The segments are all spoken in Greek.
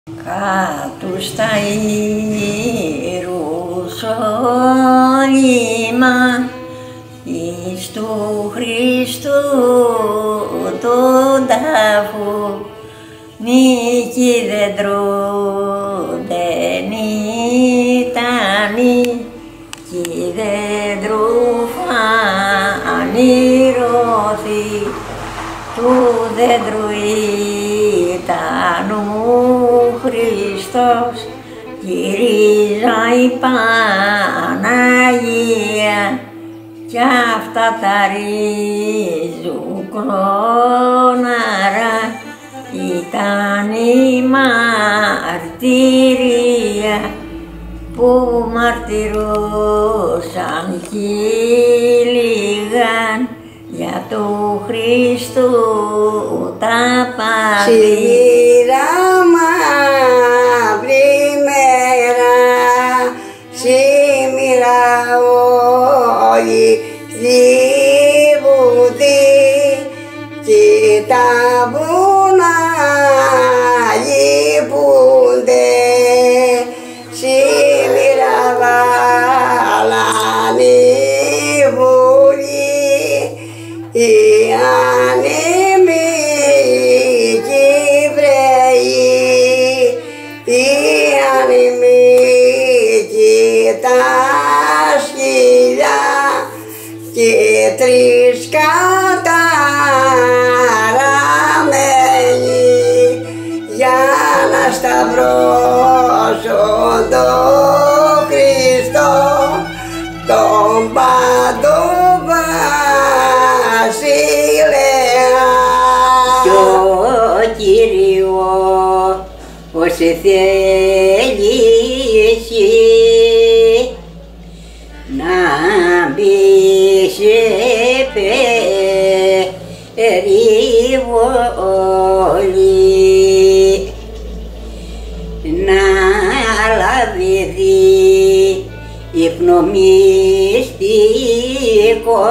Κάτω στα Ιερουσαλήμα εις του Χριστού τον τάφο νίκη δέντρου δεν ήταν κι δέντρου φανηρώθη του δέντρου ήταν ο Χριστός γυρίζα η Παναγία κι αυτά τα ριζουκλώναρα ήταν η μαρτυρία που μαρτυρούσαν κι λίγαν για του Χριστού τα πάθη. Σήμερα μαύρη μέρα, σήμερα όλοι θλίβονται και τα βουνά λείπονται. Σήμερα βάλανε βουλή οι άνεμοι κι οι Εβραίοι, οι άνεμοι κι τα σκυλιά και τρεις καταραμένοι για να σταυρώσουν τον Χριστό τον παντοβασιλέα. Κι ο Κύριος όσο θέλει εσύ να μπεις σε περιβολή, να λάβει υπνομυστικό,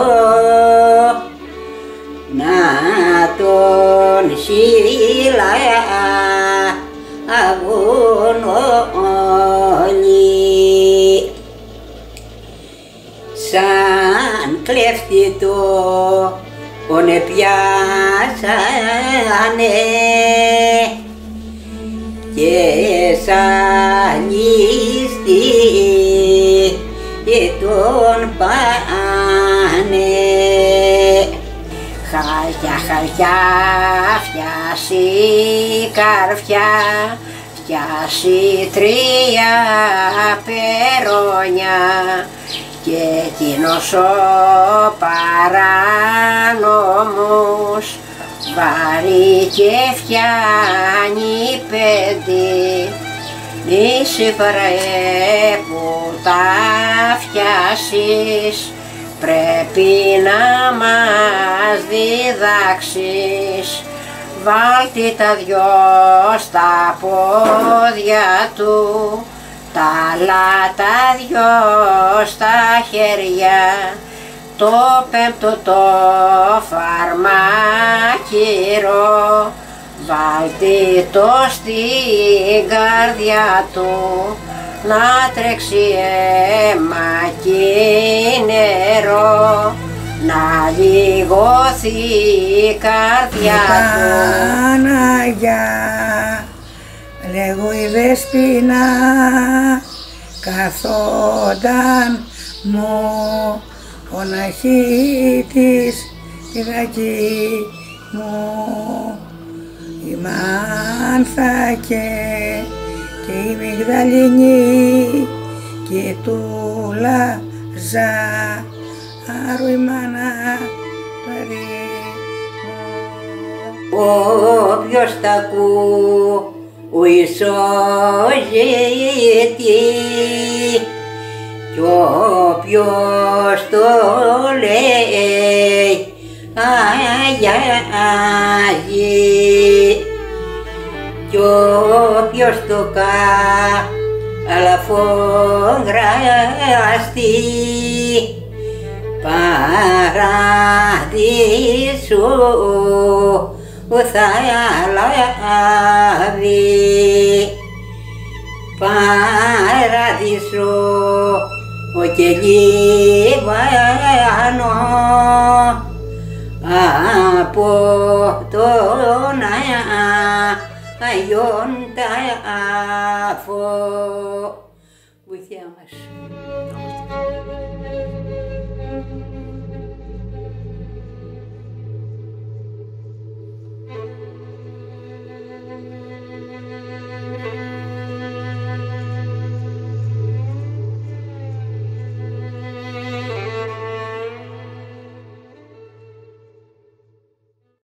να τον συλλάβουν όλοι. Σαν κλέφτη τον πιάσανε και σαν ληστή τον πάνε. Χαρτιά φτιάσει καρφιά, φτιάσει 3 περόνια και εκείνος ο παράνομος βάρει και φτιάνει 5. Μη σε που τα φτιάσεις, πρέπει να μας διδάξεις. Βάλτε τα 2 στα πόδια του, τα άλλα τα 2 στα χέρια, το 5ο το φαρμάκυρο βάλτε το στην καρδιά του, να τρέξει αίμα και νερό, να λιγωθεί η καρδιά του. Παναγιά, λέγω η Δεσποινα, καθόταν μοναχή της τη δακή μου. Η Μάνθα και η Μυγδαληνή και η Τουλαζάρου η μάνα όποιος τ' ακούει σώζεται κι όποιος το λέει αγιάζει κι όποιος το καλαφογραστεί παραδείσου θα λάβει. παράδεισο ο κελίβανο από τον Άγιον Τάφο.